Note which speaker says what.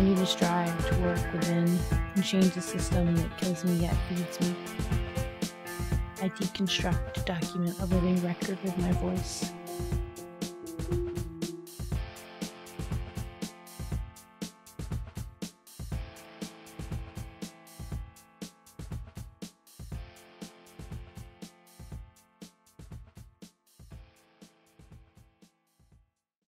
Speaker 1: continue to strive to work within and change the system that kills me yet feeds me. I deconstruct to document a living record with my voice.